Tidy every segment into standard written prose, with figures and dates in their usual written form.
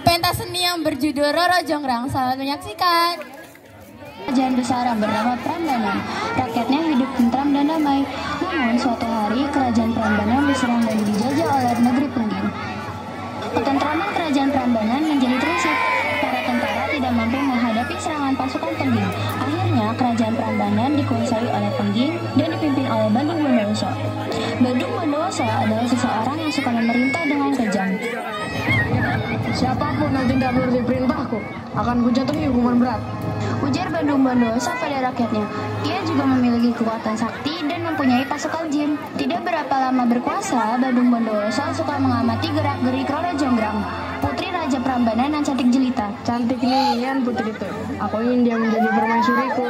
Pentas seni yang berjudul Roro Jonggrang. Selamat menyaksikan. Kerajaan besar yang bernama Prambanan. Rakyatnya hidup tentram dan damai. Namun suatu hari kerajaan Prambanan diserang dan dijajah oleh negeri Pengging. Ketentraman kerajaan Prambanan menjadi terusik. Para tentara tidak mampu menghadapi serangan pasukan Pengging. Akhirnya kerajaan Prambanan dikuasai oleh Pengging dan dipimpin oleh Bandung Bondowoso. Bandung Bondowoso adalah seseorang yang suka memerintah dengan kejam. Siapapun yang tidak menuruti perintahku akan kujatuhi hukuman berat, ujar Bandung Bondowoso pada rakyatnya. Ia juga memiliki kekuatan sakti dan mempunyai pasukan jin. Tidak berapa lama berkuasa, Bandung Bondowoso suka mengamati gerak-gerik Roro Jonggrang, putri Raja Prambanan yang cantik jelita. cantik nih putri itu. Aku ingin dia menjadi permaisuriku.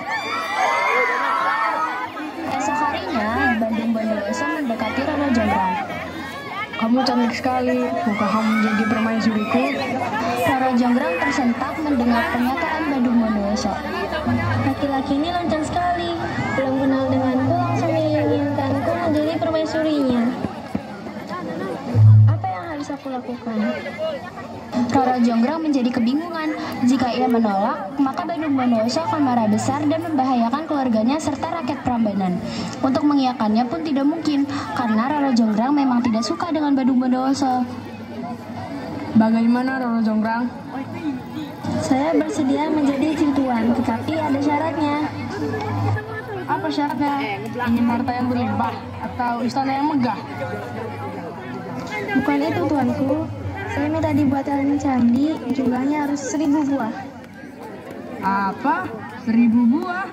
Esok harinya, Bandung Bondowoso mendekati Roro Jonggrang. Kamu cantik sekali, maukah kamu menjadi permaisuriku? Roro Jonggrang tersentak mendengar pernyataan Bandung Bondowoso. Laki-laki ini lancang sekali. Belum kenal denganku langsung menginginkanku menjadi permaisurinya. Apa yang harus aku lakukan? Roro Jonggrang menjadi kebingungan. Jika ia menolak, maka Bandung Bondowoso akan marah besar dan membahayakan keluarganya serta rakyat Prambanan. Untuk mengiyakannya pun tidak mungkin, karena Roro Jonggrang memang tidak suka dengan Bandung Bondowoso. Bagaimana Roro Jonggrang? Saya bersedia menjadi cintuan, tetapi ada syaratnya. Apa syaratnya? Ingin harta yang berlimpah atau istana yang megah? Bukan itu tuanku. Saya minta dibuatkan candi, jumlahnya harus 1000 buah. Apa? 1000 buah?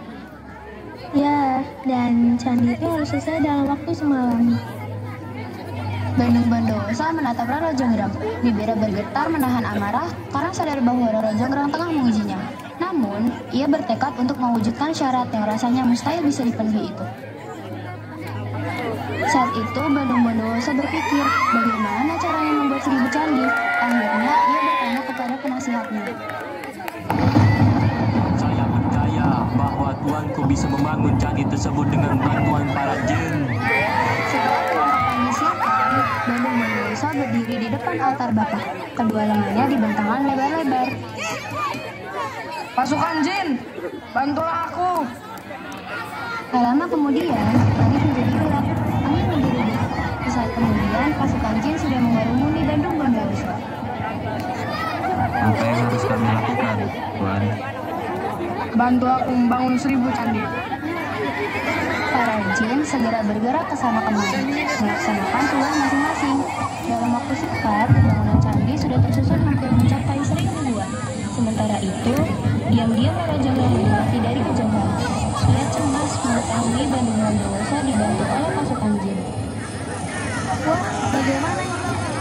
Ya, dan candi itu harus selesai dalam waktu semalam. Bandung Bondowoso menatap Roro Jonggrang. Bibirnya bergetar menahan amarah karena sadar bahwa Roro Jonggrang tengah mengujinya. Namun, ia bertekad untuk mewujudkan syarat yang rasanya mustahil bisa dipenuhi itu. Saat itu, Bandung Bondowoso berpikir bagaimana caranya membuat 1000 candi. Akhirnya, ia bertanya kepada penasihatnya. Saya percaya bahwa tuanku bisa membangun candi tersebut dengan bantuan para jin. Setelah perlengkapan disiapkan, Bandung Bondowoso berdiri di depan altar bapa. Kedua lengannya dibentangkan lebar-lebar. Pasukan jin, bantulah aku. Tak lama kemudian, langit menjadi gelap, angin menjadi redup. Sesaat kemudian, pasukan jin sudah mengerumuni Bandung Bondowoso. Apa yang harus kami lakukan, Tuan? Bantu aku membangun 1000 candi. Para jin segera bergerak ke sana kemari, melaksanakan tugas masing-masing. Dalam waktu singkat, bangunan candi sudah tersusun hampir mencapai 1000 buah. Sementara itu, diam-diam Roro Jonggrang mati dari kejauhan. Ia cemas mengetahui Bandung Bondowoso dibantu oleh pasukan jin. Wah, bagaimana ini?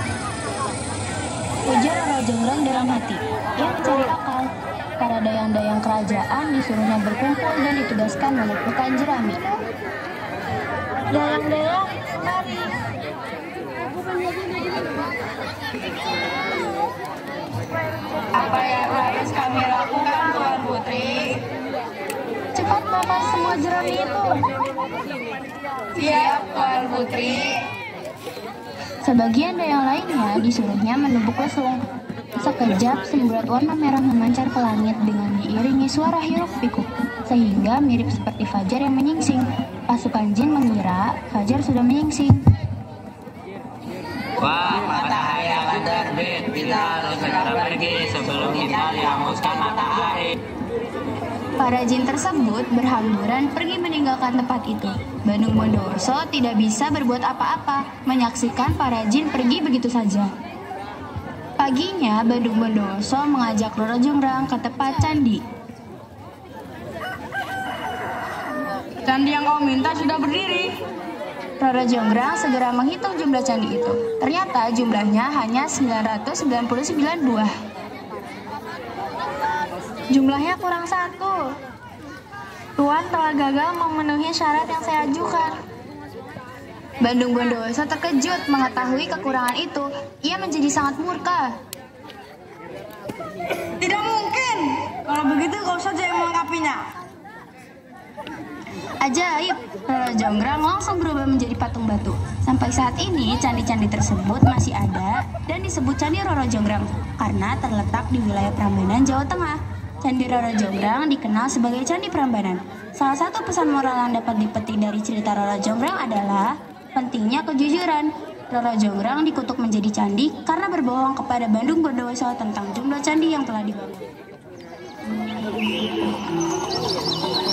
Ujar Roro Jonggrang dalam hati. Ia mencari akal. Para dayang-dayang kerajaan disuruhnya berkumpul dan ditugaskan mengumpulkan jerami. Dayang-dayang, mari. Apa yang harus kami lakukan, Tuan Putri? Cepat bawa semua jerami itu. Siap, Tuan Putri. Sebagian dayang lainnya disuruhnya menumbuk lesung. Sekejap semburat warna merah memancar ke langit dengan diiringi suara hiruk-pikuk, sehingga mirip seperti fajar yang menyingsing. Pasukan jin mengira fajar sudah menyingsing. Wah, matahari akan terbit. Kita harus segera pergi sebelum kita dihanguskan matahari. Para jin tersebut berhamburan pergi meninggalkan tempat itu. Bandung Bondowoso tidak bisa berbuat apa-apa, menyaksikan para jin pergi begitu saja. Paginya, Bandung Bondowoso mengajak Roro Jonggrang ke tempat candi. Candi yang kau minta sudah berdiri. Roro Jonggrang segera menghitung jumlah candi itu. Ternyata jumlahnya hanya 999 buah. Jumlahnya kurang 1. Tuan telah gagal memenuhi syarat yang saya ajukan. Bandung Bondowoso terkejut mengetahui kekurangan itu. Ia menjadi sangat murka. Tidak mungkin. Kalau begitu kau saja yang melengkapinya. Ajaib, Roro Jonggrang langsung berubah menjadi patung batu. Sampai saat ini, candi-candi tersebut masih ada dan disebut Candi Roro Jonggrang karena terletak di wilayah Prambanan, Jawa Tengah. Candi Roro Jonggrang dikenal sebagai Candi Prambanan. Salah satu pesan moral yang dapat dipetik dari cerita Roro Jonggrang adalah pentingnya kejujuran. Roro Jonggrang dikutuk menjadi candi karena berbohong kepada Bandung Bondowoso tentang jumlah candi yang telah dibangun.